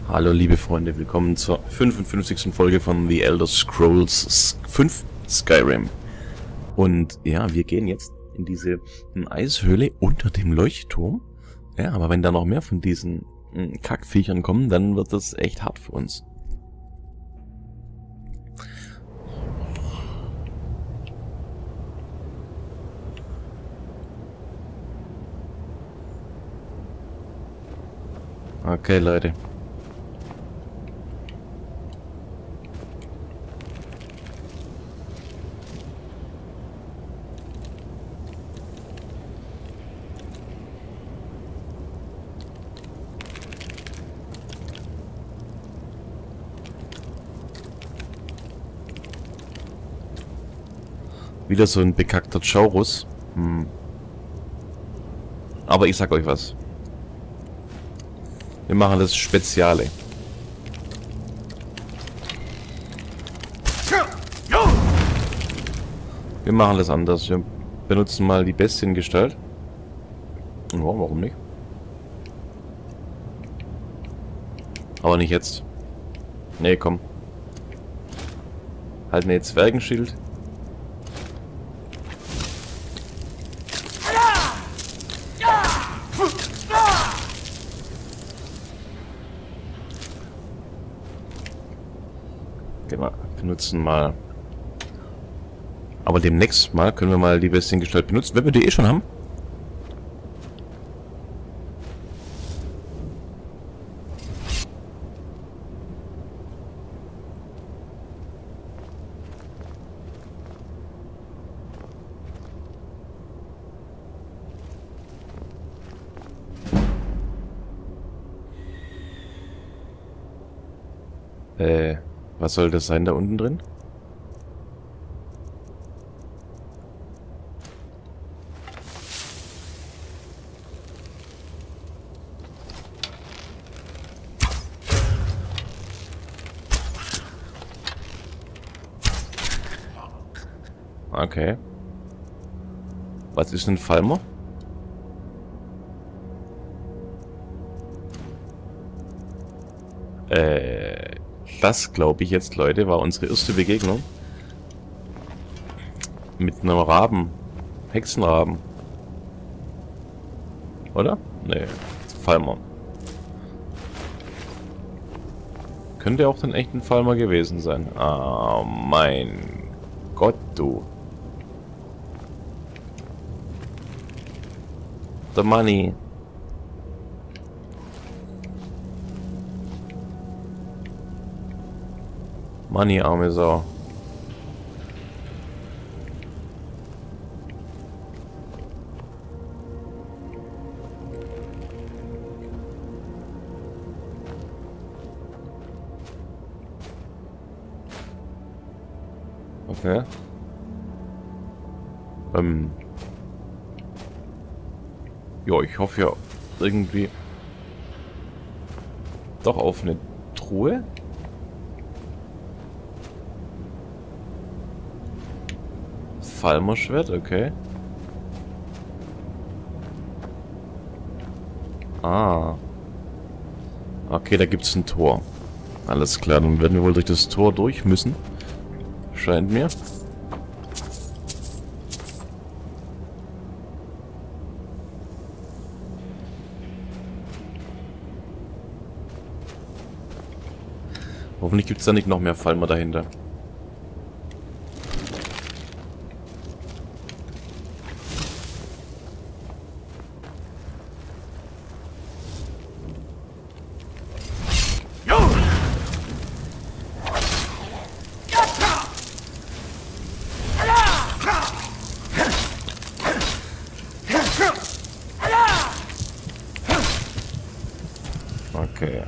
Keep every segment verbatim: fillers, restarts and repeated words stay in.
Hallo liebe Freunde, willkommen zur fünfundfünfzigsten Folge von The Elder Scrolls fünf Skyrim. Und ja, wir gehen jetzt in diese Eishöhle unter dem Leuchtturm. Ja, aber wenn da noch mehr von diesen Kackviechern kommen, dann wird das echt hart für uns. Okay, Leute. Wieder so ein bekackter Chaurus. Hm. Aber ich sag euch was. Wir machen das Speziale. Wir machen das anders. Wir benutzen mal die Bestiengestalt. Ja, warum nicht? Aber nicht jetzt. Nee, komm. Halt ne Zwergenschild. Wir benutzen mal. Aber demnächst mal können wir mal die Bestiengestalt benutzen, wenn wir die eh schon haben. Äh, was soll das sein da unten drin? Okay. Was ist ein Falmer? Äh, das glaube ich jetzt, Leute, war unsere erste Begegnung mit einem Raben. Hexenraben. Oder? Nee, Falmer. Könnte auch dann echt ein Falmer gewesen sein. Ah, mein Gott, du. The money. Money, arme Sau. Okay. Ähm. Ja, ich hoffe ja irgendwie doch auf eine Truhe. Falmerschwert, okay. Ah. Okay, da gibt's ein Tor. Alles klar, dann werden wir wohl durch das Tor durch müssen. Scheint mir. Hoffentlich gibt es da nicht noch mehr Falmer dahinter. Okay.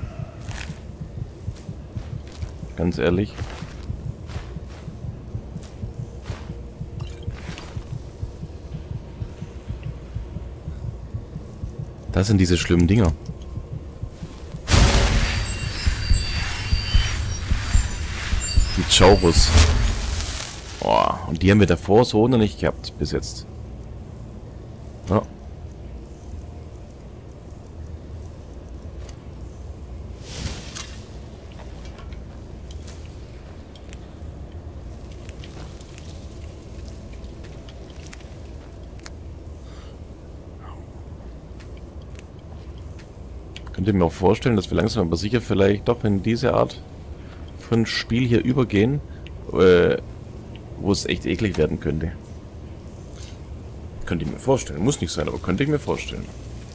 Ganz ehrlich. Das sind diese schlimmen Dinger. Die Chaurus. Oh, und die haben wir davor so noch nicht gehabt bis jetzt. Ja. Könnt ihr mir auch vorstellen, dass wir langsam aber sicher vielleicht doch in diese Art von Spiel hier übergehen, äh, wo es echt eklig werden könnte. Könnt ihr mir vorstellen. Muss nicht sein, aber könnte ich mir vorstellen.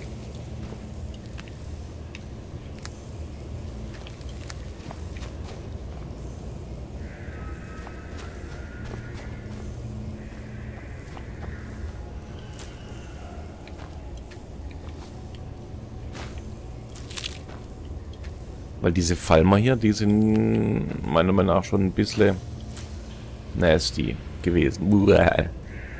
Weil diese Falmer hier, die sind meiner Meinung nach schon ein bisschen nasty gewesen. Uah.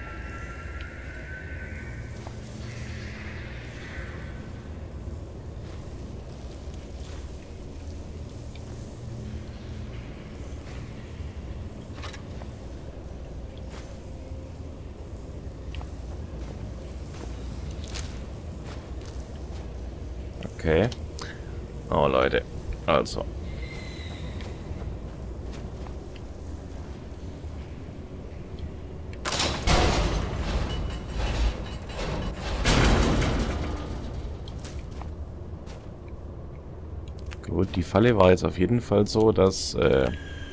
Okay. Oh Leute. Also. Gut, die Falle war jetzt auf jeden Fall so, dass äh,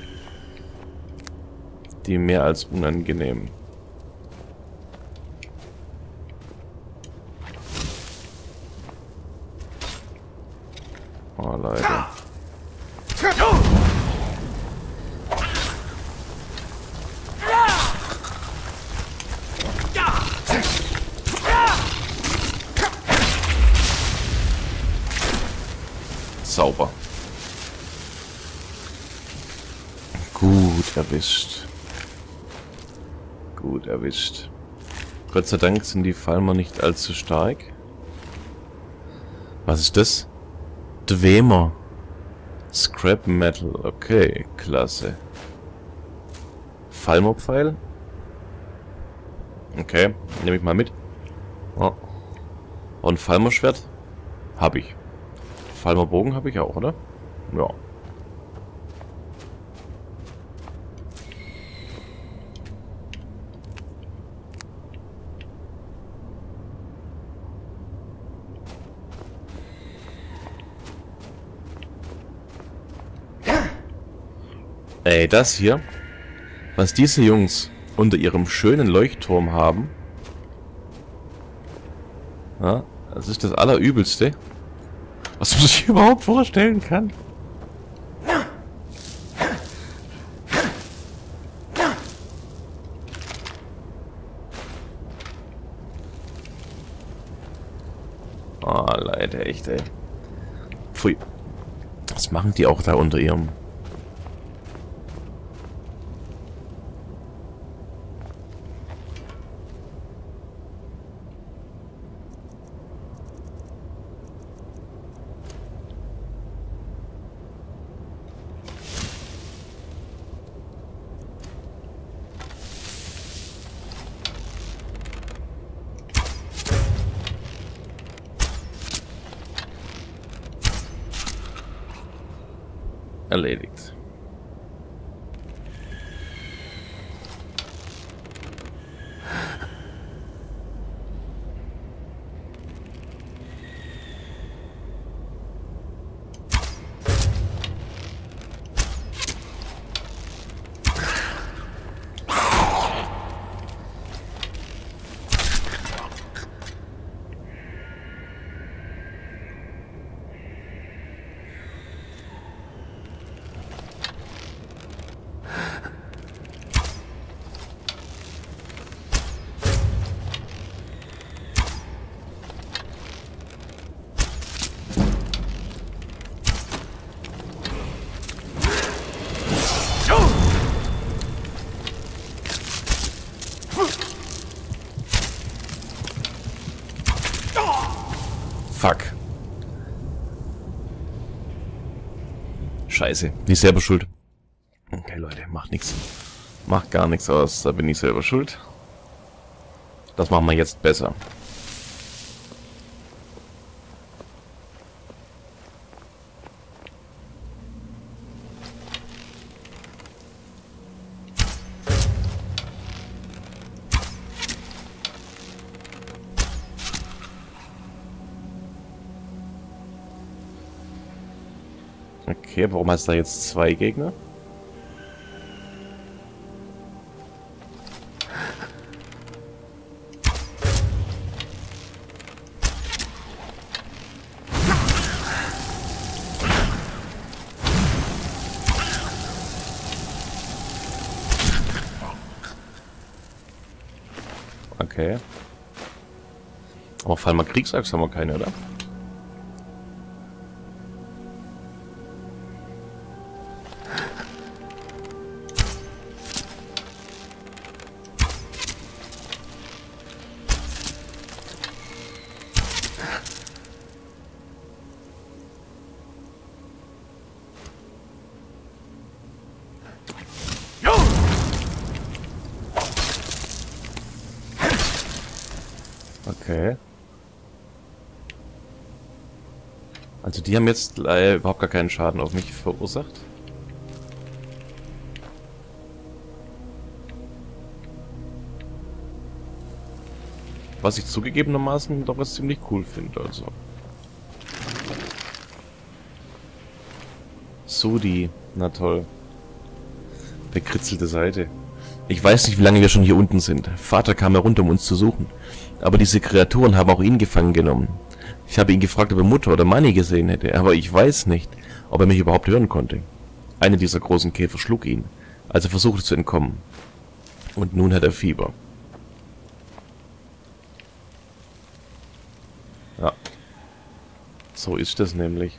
die mehr als unangenehm. Oh Leute. Sauber. Gut erwischt. Gut erwischt. Gott sei Dank sind die Falmer nicht allzu stark. Was ist das? Dwemer. Scrap Metal. Okay, klasse. Falmerpfeil. Okay, nehme ich mal mit. Oh. Und Falmerschwert? Hab ich. Falmerbogen habe ich auch, oder? Ja. Ey, das hier, was diese Jungs unter ihrem schönen Leuchtturm haben, ja, das ist das Allerübelste, was man sich überhaupt vorstellen kann. Oh, Leute, echt, ey. Pfui. Was machen die auch da unter ihrem... Erledigt. Fuck. Scheiße. Bin ich selber schuld. Okay, Leute, macht nichts. Macht gar nichts aus. Da bin ich selber schuld. Das machen wir jetzt besser. Okay, warum hast du da jetzt zwei Gegner? Okay. Aber vor allem mal Kriegsachs haben wir keine, oder? Okay. Also die haben jetzt äh, überhaupt gar keinen Schaden auf mich verursacht. Was ich zugegebenermaßen doch was ziemlich cool finde, also. So die, na toll. Bekritzelte Seite. Ich weiß nicht, wie lange wir schon hier unten sind. Vater kam herunter, um uns zu suchen. Aber diese Kreaturen haben auch ihn gefangen genommen. Ich habe ihn gefragt, ob er Mutter oder Manni gesehen hätte, aber ich weiß nicht, ob er mich überhaupt hören konnte. Einer dieser großen Käfer schlug ihn, als er versuchte zu entkommen. Und nun hat er Fieber. Ja. So ist es nämlich.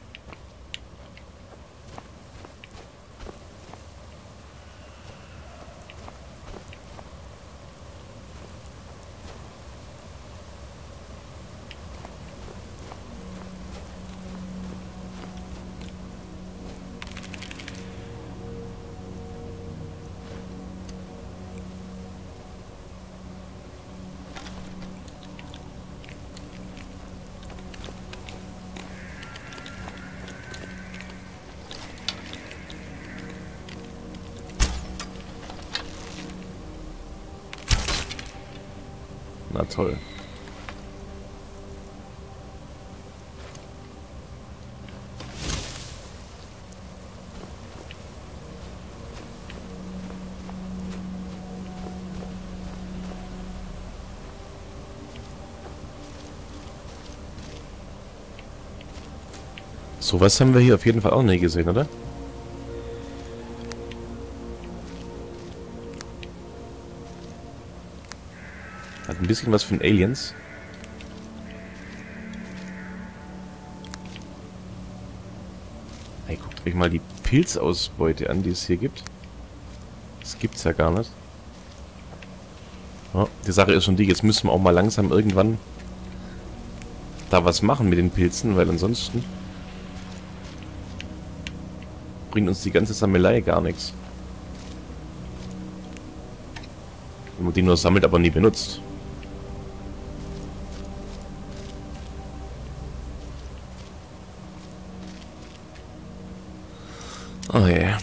Na toll. Sowas haben wir hier auf jeden Fall auch nie gesehen, oder? Hat ein bisschen was von Aliens. Hey, guckt euch mal die Pilzausbeute an, die es hier gibt. Das gibt's ja gar nicht. Oh, die Sache ist schon die, jetzt müssen wir auch mal langsam irgendwann da was machen mit den Pilzen, weil ansonsten bringt uns die ganze Sammelei gar nichts. Wenn man die nur sammelt, aber nie benutzt. Oh yeah.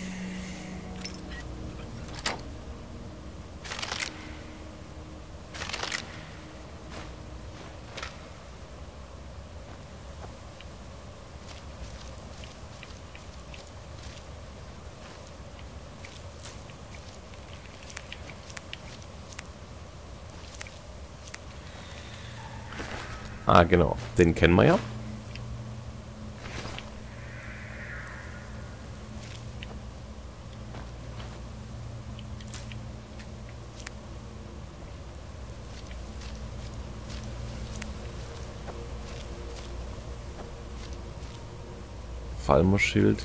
Ah, genau. Den kennen wir ja. Falmer-Schild.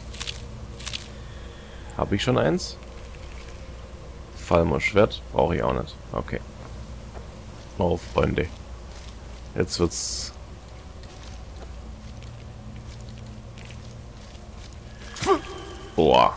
Habe ich schon eins? Falmer-Schwert brauche ich auch nicht. Okay. Oh, Freunde. Jetzt wird's... Boah.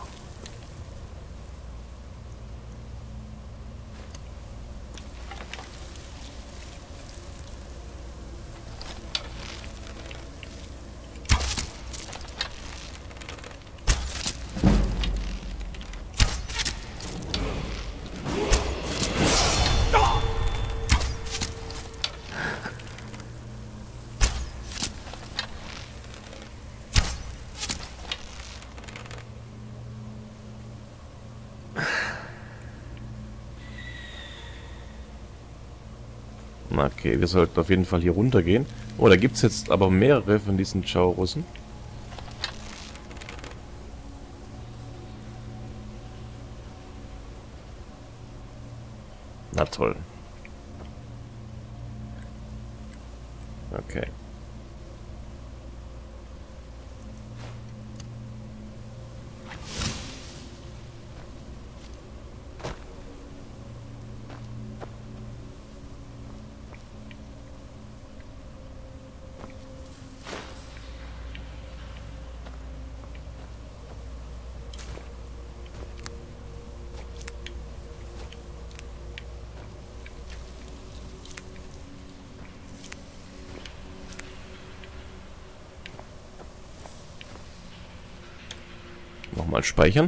Okay, wir sollten auf jeden Fall hier runtergehen. Oh, da gibt es jetzt aber mehrere von diesen Chaurussen. Na toll. Okay. Nochmal speichern.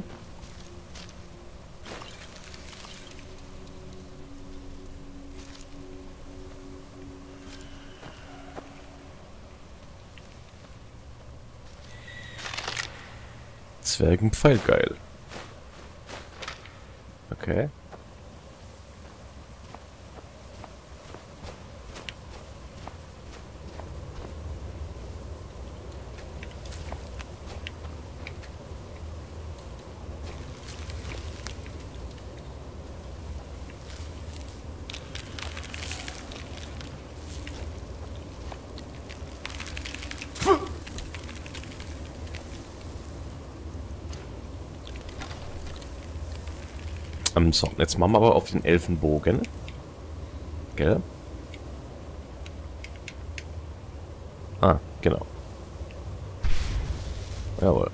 Zwergenpfeil, geil. Okay. Ähm, so, jetzt machen wir aber auf den Elfenbogen. Gell? Ah, genau. Jawohl.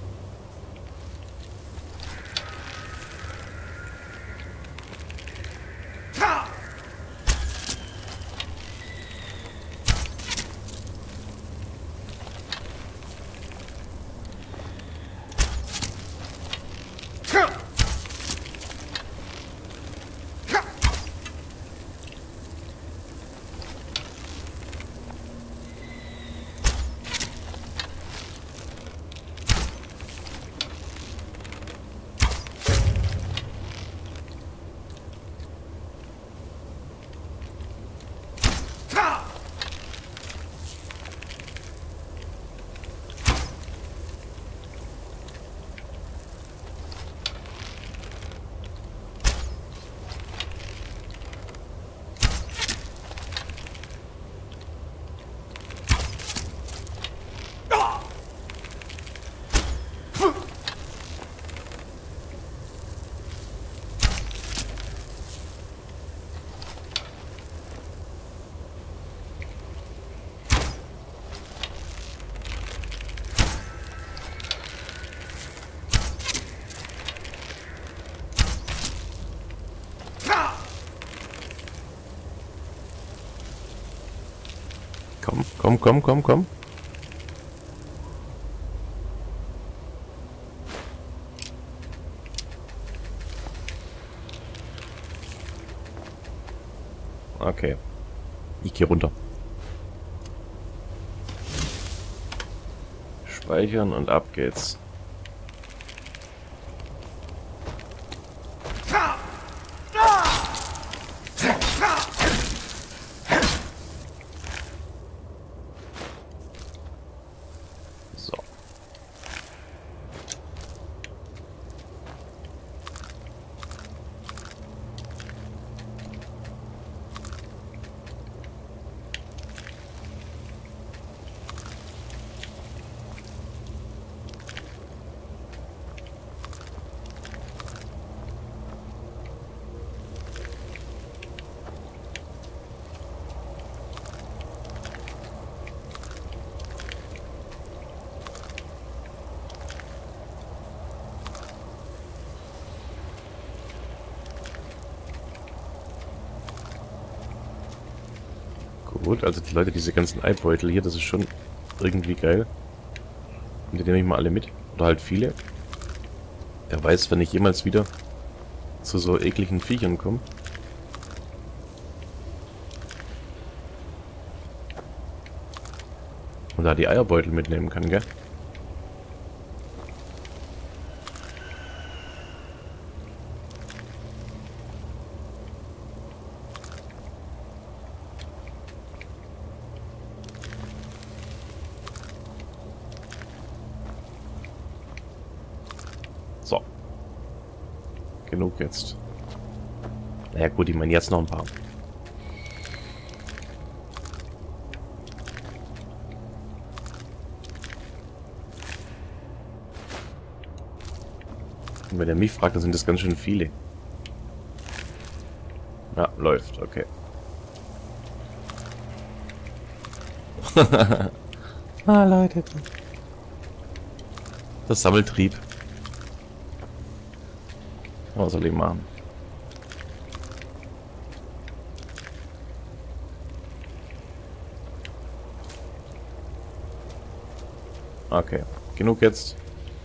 Komm, komm, komm, komm, komm. Okay. Ich gehe runter. Speichern und ab geht's. So. Gut, also die Leute, diese ganzen Eibeutel hier, das ist schon irgendwie geil. Und die nehme ich mal alle mit. Oder halt viele. Wer weiß, wenn ich jemals wieder zu so ekligen Viechern komme. Und da die Eierbeutel mitnehmen kann, gell? So. Genug jetzt. Naja gut, ich meine jetzt noch ein paar. Und wenn er mich fragt, dann sind das ganz schön viele. Ja, läuft, okay. Ah, Leute. Das Sammeltrieb. Was soll ich machen? Okay, genug jetzt.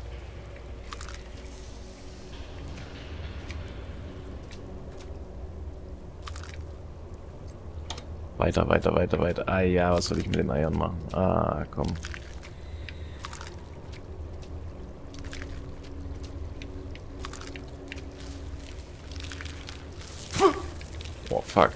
Weiter, weiter, weiter, weiter. Ah ja, was soll ich mit den Eiern machen? Ah, komm. Oh, fuck.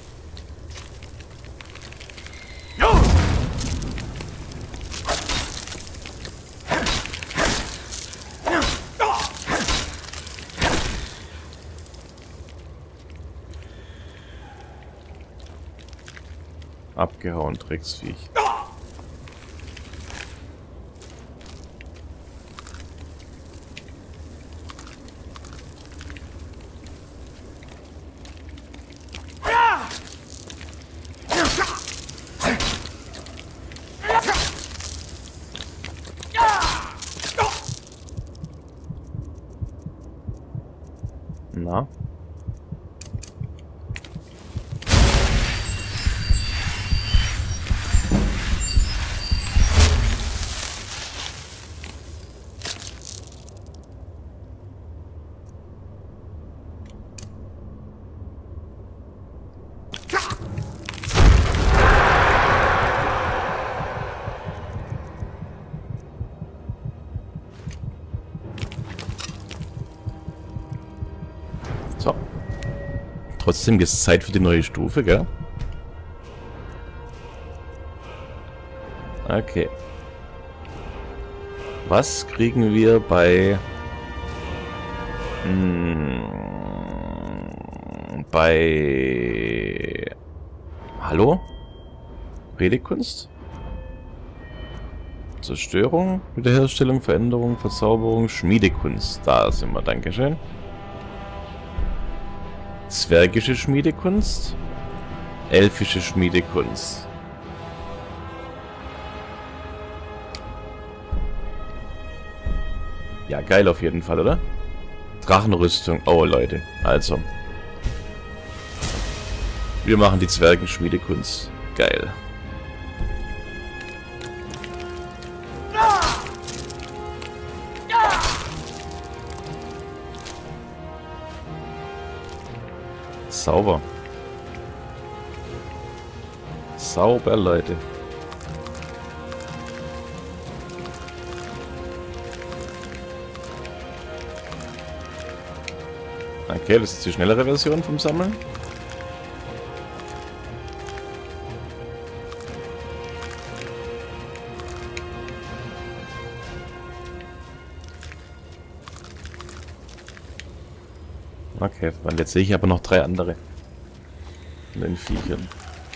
Abgehauen, Drecksviech. Na? So. Trotzdem ist Zeit für die neue Stufe, gell? Okay. Was kriegen wir bei... Mh, bei... Hallo? Redekunst? Zerstörung, Wiederherstellung, Veränderung, Verzauberung, Schmiedekunst. Da sind wir, dankeschön. Zwergische Schmiedekunst, elfische Schmiedekunst. Ja, geil auf jeden Fall, oder? Drachenrüstung. Oh, Leute. Also. Wir machen die Zwergenschmiedekunst. Geil. Sauber. Sauber, Leute. Okay, das ist die schnellere Version vom Sammeln. Okay, und jetzt sehe ich aber noch drei andere von den Viechern.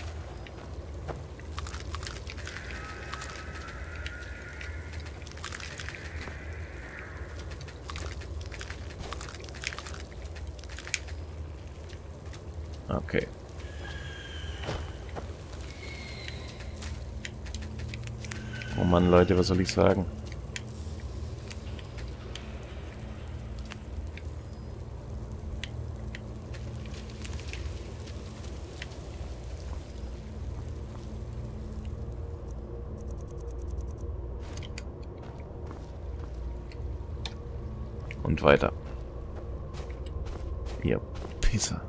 Okay. Oh Mann, Leute, was soll ich sagen? Und weiter. Ihr Pisser.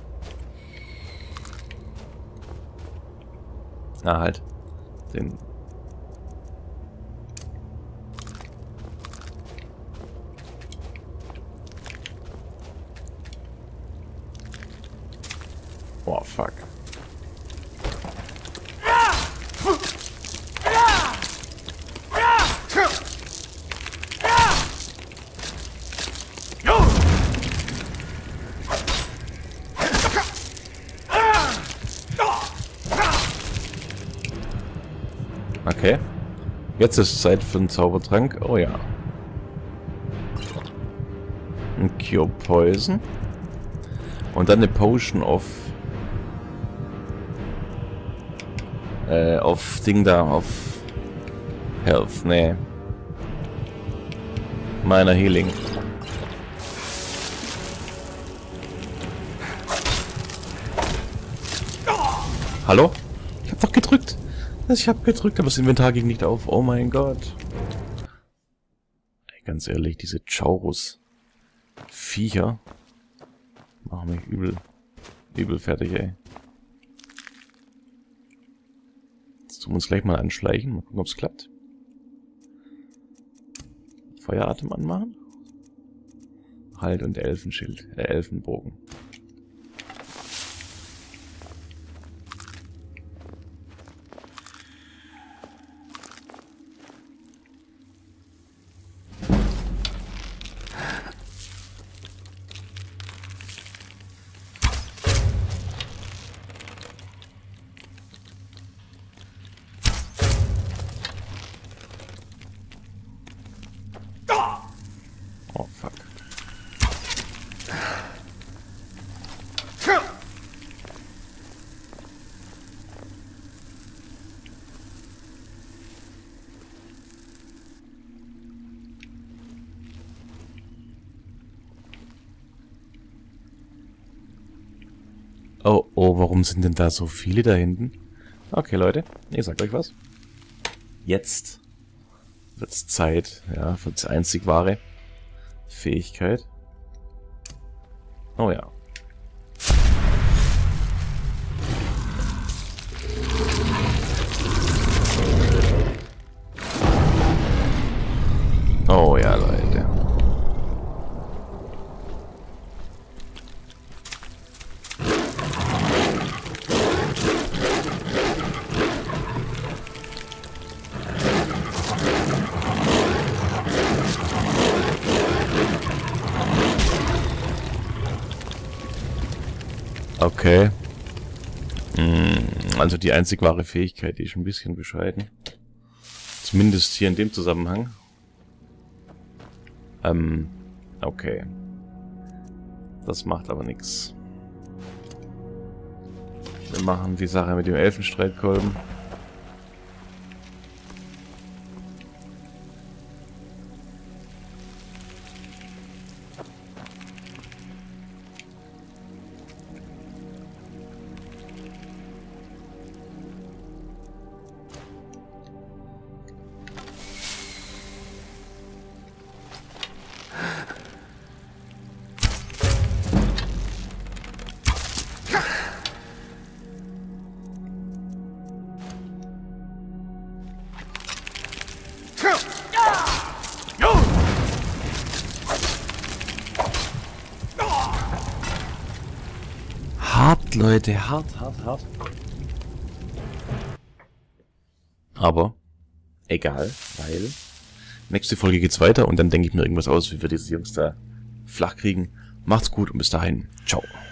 Ah, halt. Den. Oh, fuck. Okay. Jetzt ist Zeit für einen Zaubertrank. Oh ja. Ein Cure Poison. Und dann eine Potion of... Äh, auf Ding da, auf... Health, nee. Meiner Healing. Hallo? Ich hab doch gedrückt. Ich hab gedrückt, aber das Inventar ging nicht auf. Oh mein Gott. Ey, ganz ehrlich, diese Chaurus Viecher machen mich übel, übel fertig, ey. Jetzt tun wir uns gleich mal anschleichen. Mal gucken, ob es klappt. Feueratem anmachen. Halt und Elfenschild. Äh, Elfenbogen. Oh, fuck. Oh, oh, warum sind denn da so viele da hinten? Okay, Leute, ich sag euch was. Jetzt wird's Zeit, ja, für die einzig wahre Fähigkeit. Oh ja. Oh ja, Leute. Okay. Also die einzig wahre Fähigkeit, die ist ein bisschen bescheiden. Zumindest hier in dem Zusammenhang. Ähm, okay. Das macht aber nichts. Wir machen die Sache mit dem Elfenstreitkolben. Hart, Leute, hart, hart, hart. Aber egal, weil nächste Folge geht's weiter und dann denke ich mir irgendwas aus, wie wir diese Jungs da flach kriegen. Macht's gut und bis dahin. Ciao.